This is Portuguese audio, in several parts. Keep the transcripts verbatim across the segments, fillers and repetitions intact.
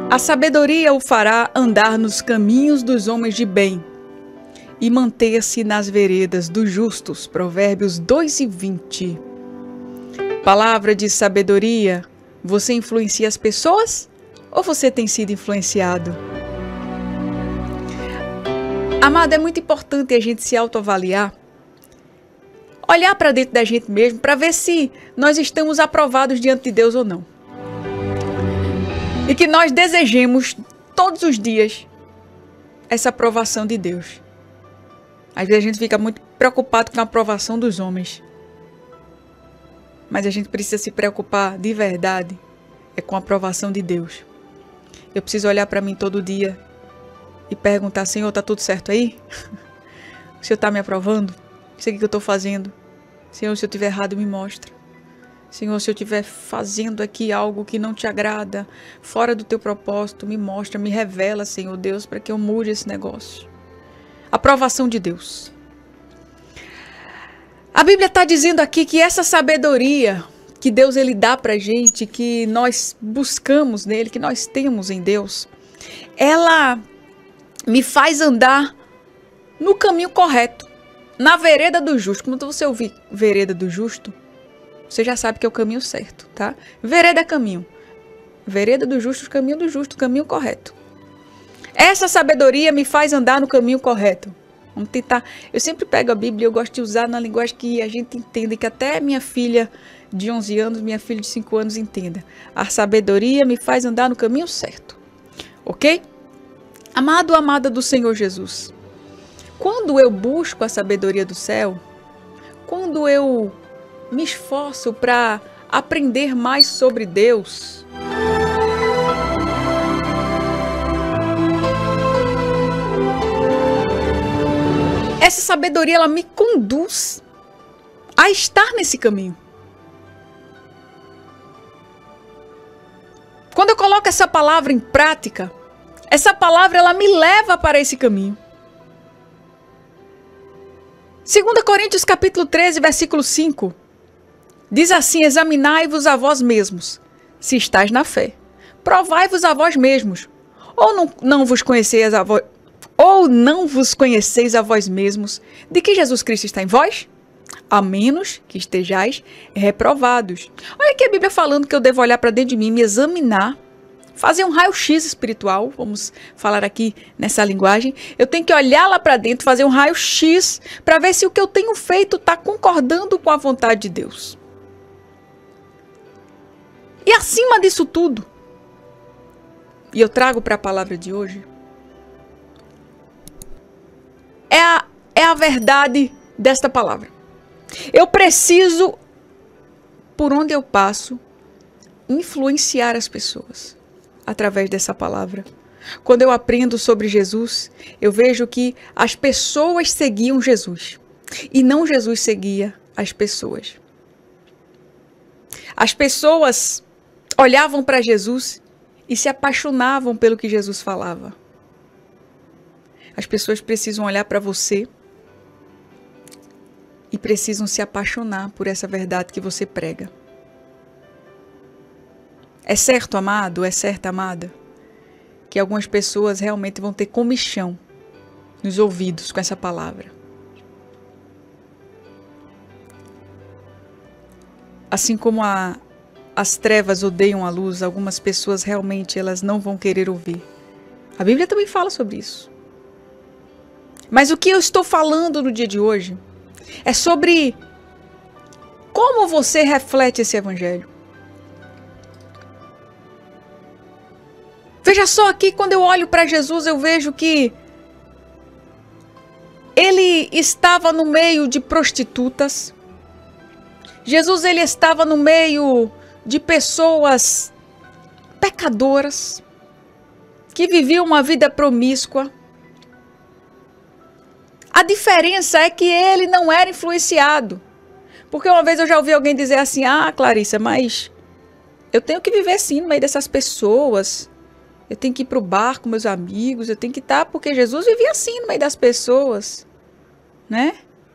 A sabedoria o fará andar nos caminhos dos homens de bem e manter-se nas veredas dos justos. Provérbios dois e vinte. Palavra de sabedoria, você influencia as pessoas ou você tem sido influenciado? Amado, é muito importante a gente se autoavaliar, olhar para dentro da gente mesmo, para ver se nós estamos aprovados diante de Deus ou não. E que nós desejemos todos os dias essa aprovação de Deus. Às vezes a gente fica muito preocupado com a aprovação dos homens. Mas a gente precisa se preocupar de verdade é com a aprovação de Deus. Eu preciso olhar para mim todo dia e perguntar: Senhor, está tudo certo aí? O Senhor está me aprovando? Isso aqui que eu estou fazendo? Senhor, se eu estiver errado, me mostra. Senhor, se eu estiver fazendo aqui algo que não te agrada, fora do teu propósito, me mostra, me revela, Senhor Deus, para que eu mude esse negócio. Aprovação de Deus. A Bíblia está dizendo aqui que essa sabedoria que Deus ele dá para a gente, que nós buscamos nele, que nós temos em Deus, ela me faz andar no caminho correto, na vereda do justo. Quando você ouvir vereda do justo, você já sabe que é o caminho certo, tá? Vereda é caminho. Vereda do justo, caminho do justo, caminho correto. Essa sabedoria me faz andar no caminho correto. Vamos tentar. Eu sempre pego a Bíblia e eu gosto de usar na linguagem que a gente entenda, que até minha filha de onze anos, minha filha de cinco anos entenda. A sabedoria me faz andar no caminho certo. Ok? Amado, amada do Senhor Jesus. Quando eu busco a sabedoria do céu, quando eu me esforço para aprender mais sobre Deus, essa sabedoria ela me conduz a estar nesse caminho. Quando eu coloco essa palavra em prática, essa palavra ela me leva para esse caminho. Segunda Coríntios capítulo treze, versículo cinco. Diz assim: examinai-vos a vós mesmos, se estáis na fé. Provai-vos a vós mesmos, ou não, não vos conheceis a vós, ou não vos conheceis a vós mesmos, de que Jesus Cristo está em vós? A menos que estejais reprovados. Olha aqui a Bíblia falando que eu devo olhar para dentro de mim, me examinar, fazer um raio-x espiritual, vamos falar aqui nessa linguagem. Eu tenho que olhar lá para dentro, fazer um raio-x, para ver se o que eu tenho feito está concordando com a vontade de Deus. E acima disso tudo, e eu trago para a palavra de hoje, é a, é a verdade desta palavra. Eu preciso, por onde eu passo, influenciar as pessoas através dessa palavra. Quando eu aprendo sobre Jesus, eu vejo que as pessoas seguiam Jesus e não Jesus seguia as pessoas. As pessoas olhavam para Jesus e se apaixonavam pelo que Jesus falava. As pessoas precisam olhar para você e precisam se apaixonar por essa verdade que você prega. É certo, amado, é certo, amada, que algumas pessoas realmente vão ter comichão nos ouvidos com essa palavra. Assim como a, as trevas odeiam a luz, algumas pessoas realmente elas não vão querer ouvir. A Bíblia também fala sobre isso. Mas o que eu estou falando no dia de hoje é sobre como você reflete esse evangelho. Veja só aqui, quando eu olho para Jesus, eu vejo que ele estava no meio de prostitutas. Jesus ele estava no meio de pessoas pecadoras que viviam uma vida promíscua. A diferença é que ele não era influenciado. Porque uma vez eu já ouvi alguém dizer assim: ah, Clarissa, mas eu tenho que viver assim no meio dessas pessoas. Eu tenho que ir para o bar com meus amigos, eu tenho que estar, porque Jesus vivia assim no meio das pessoas, né?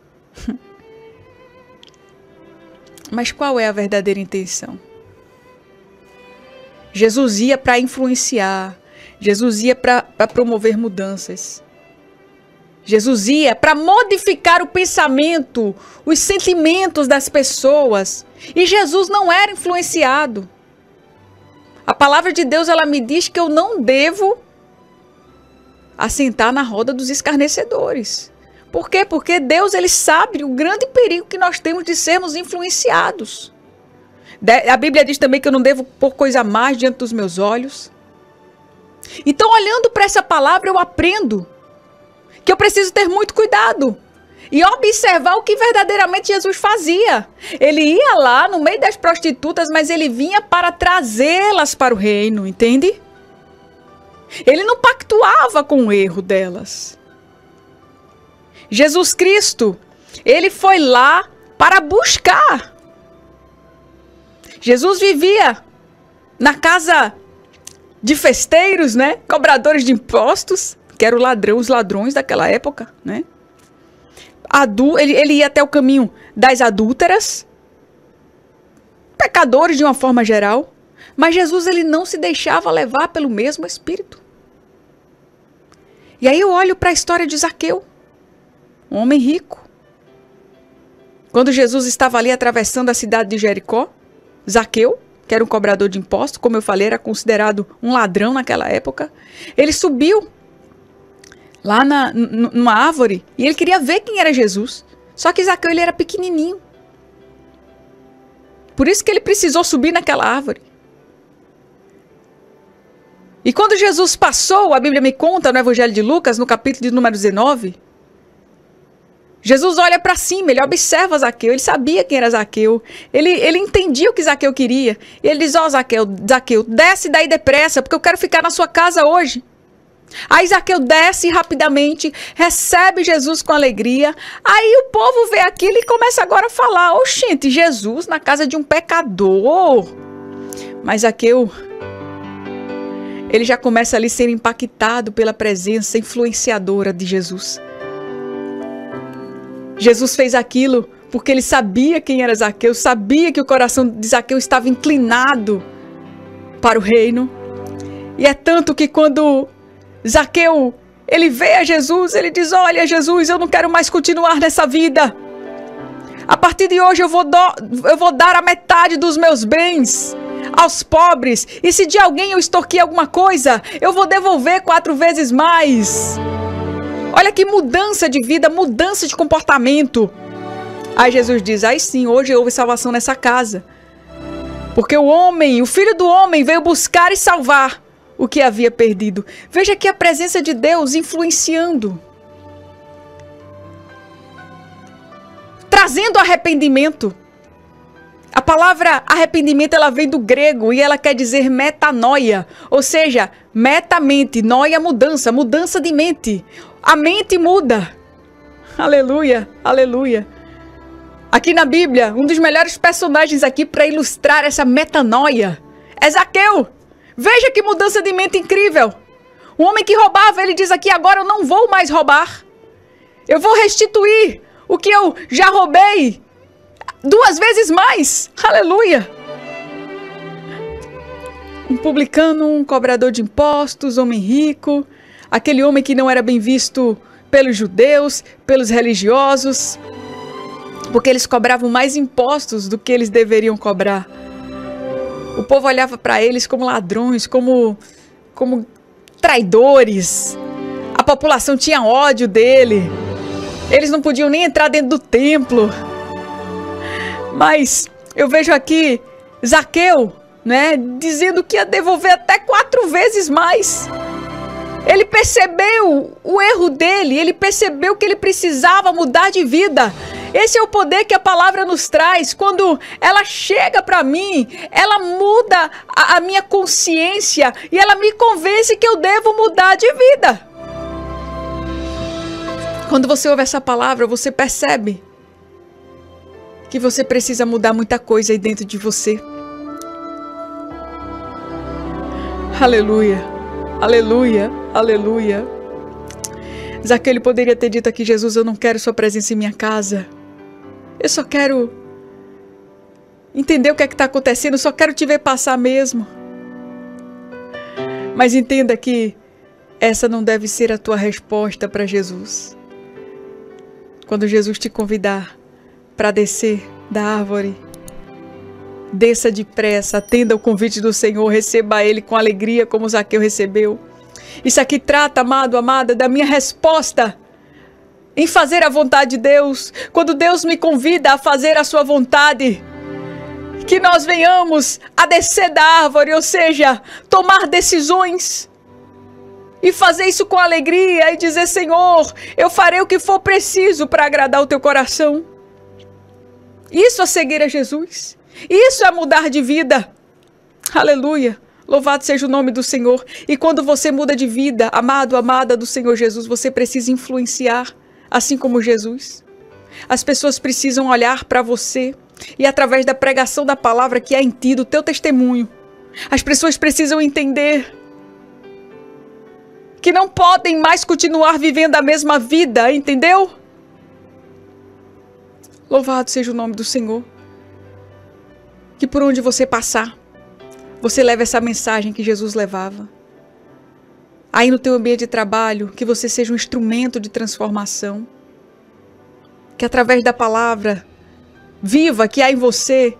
Mas qual é a verdadeira intenção? Jesus ia para influenciar, Jesus ia para promover mudanças. Jesus ia para modificar o pensamento, os sentimentos das pessoas. E Jesus não era influenciado. A palavra de Deus, ela me diz que eu não devo assentar na roda dos escarnecedores. Por quê? Porque Deus, ele sabe o grande perigo que nós temos de sermos influenciados. A Bíblia diz também que eu não devo pôr coisa mais diante dos meus olhos. Então, olhando para essa palavra, eu aprendo que eu preciso ter muito cuidado e observar o que verdadeiramente Jesus fazia. Ele ia lá no meio das prostitutas, mas ele vinha para trazê-las para o reino, entende? Ele não pactuava com o erro delas. Jesus Cristo, ele foi lá para buscar. Jesus vivia na casa de festeiros, né? Cobradores de impostos, que eram ladrão, os ladrões daquela época, né? Adu, ele, ele ia até o caminho das adúlteras, pecadores de uma forma geral, mas Jesus, ele não se deixava levar pelo mesmo Espírito. E aí eu olho para a história de Zaqueu, um homem rico. Quando Jesus estava ali atravessando a cidade de Jericó, Zaqueu, que era um cobrador de impostos, como eu falei, era considerado um ladrão naquela época, ele subiu lá na, numa árvore, e ele queria ver quem era Jesus. Só que Zaqueu, ele era pequenininho. Por isso que ele precisou subir naquela árvore. E quando Jesus passou, a Bíblia me conta no Evangelho de Lucas, no capítulo de número dezenove, Jesus olha para cima, ele observa Zaqueu, ele sabia quem era Zaqueu, ele, ele entendia o que Zaqueu queria. E ele diz, ó, oh, Zaqueu, Zaqueu, desce daí depressa, porque eu quero ficar na sua casa hoje. Aí Zaqueu desce rapidamente, recebe Jesus com alegria. Aí o povo vê aquilo e começa agora a falar, oxente, Jesus na casa de um pecador. Mas Zaqueu, ele já começa ali a ser impactado pela presença influenciadora de Jesus. Jesus fez aquilo porque ele sabia quem era Zaqueu, sabia que o coração de Zaqueu estava inclinado para o reino. E é tanto que quando Zaqueu, ele vê a Jesus, ele diz, olha Jesus, eu não quero mais continuar nessa vida. A partir de hoje eu vou, do, eu vou dar a metade dos meus bens aos pobres. E se de alguém eu extorquir alguma coisa, eu vou devolver quatro vezes mais. Olha que mudança de vida, mudança de comportamento. Aí Jesus diz, aí sim, hoje houve salvação nessa casa. Porque o homem, o Filho do Homem veio buscar e salvar o que havia perdido. Veja aqui a presença de Deus influenciando. Trazendo arrependimento. A palavra arrependimento, ela vem do grego e ela quer dizer metanoia. Ou seja, meta-mente, noia, mudança, mudança de mente. A mente muda. Aleluia, aleluia. Aqui na Bíblia, um dos melhores personagens aqui para ilustrar essa metanoia é Zaqueu. Veja que mudança de mente incrível. Um homem que roubava, ele diz aqui, agora eu não vou mais roubar. Eu vou restituir o que eu já roubei duas vezes mais. Aleluia. Um publicano, um cobrador de impostos, homem rico. Aquele homem que não era bem visto pelos judeus, pelos religiosos, porque eles cobravam mais impostos do que eles deveriam cobrar. O povo olhava para eles como ladrões, como, como traidores. A população tinha ódio dele. Eles não podiam nem entrar dentro do templo. Mas eu vejo aqui Zaqueu, né, dizendo que ia devolver até quatro vezes mais. Ele percebeu o erro dele, ele percebeu que ele precisava mudar de vida. Esse é o poder que a palavra nos traz. Quando ela chega para mim, ela muda a, a minha consciência e ela me convence que eu devo mudar de vida. Quando você ouve essa palavra, você percebe que você precisa mudar muita coisa aí dentro de você. Aleluia. Aleluia, aleluia. Zaqueu, ele poderia ter dito aqui, Jesus, eu não quero sua presença em minha casa. Eu só quero entender o que é que está acontecendo, eu só quero te ver passar mesmo. Mas entenda que essa não deve ser a tua resposta para Jesus. Quando Jesus te convidar para descer da árvore, desça depressa, atenda o convite do Senhor, receba Ele com alegria como Zaqueu recebeu. Isso aqui trata, amado, amada, da minha resposta em fazer a vontade de Deus. Quando Deus me convida a fazer a sua vontade, que nós venhamos a descer da árvore, ou seja, tomar decisões e fazer isso com alegria e dizer: Senhor, eu farei o que for preciso para agradar o teu coração. Isso é seguir a Jesus. Isso é mudar de vida. Aleluia. Louvado seja o nome do Senhor. E quando você muda de vida, amado, amada do Senhor Jesus, você precisa influenciar, assim como Jesus. As pessoas precisam olhar para você e através da pregação da palavra que há em ti, do teu testemunho, as pessoas precisam entender que não podem mais continuar vivendo a mesma vida, entendeu? Louvado seja o nome do Senhor. Que por onde você passar, você leva essa mensagem que Jesus levava. Aí no teu ambiente de trabalho, que você seja um instrumento de transformação. Que através da palavra viva que há em você,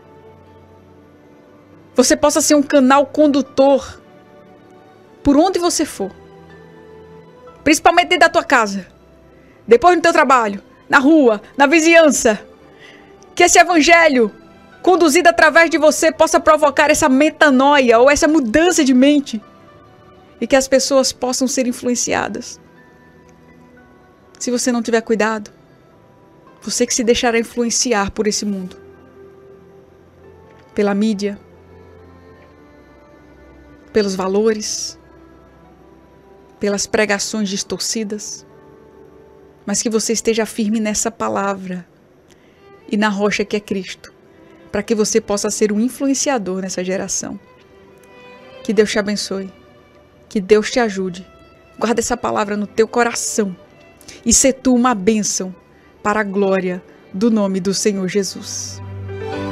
você possa ser um canal condutor por onde você for. Principalmente dentro da tua casa, depois no teu trabalho, na rua, na vizinhança. Que esse evangelho conduzido através de você possa provocar essa metanoia ou essa mudança de mente. E que as pessoas possam ser influenciadas. Se você não tiver cuidado, você que se deixará influenciar por esse mundo. Pela mídia. Pelos valores. Pelas pregações distorcidas. Mas que você esteja firme nessa palavra. E na rocha que é Cristo. Para que você possa ser um influenciador nessa geração. Que Deus te abençoe. Que Deus te ajude. Guarda essa palavra no teu coração. E se tu uma bênção para a glória do nome do Senhor Jesus.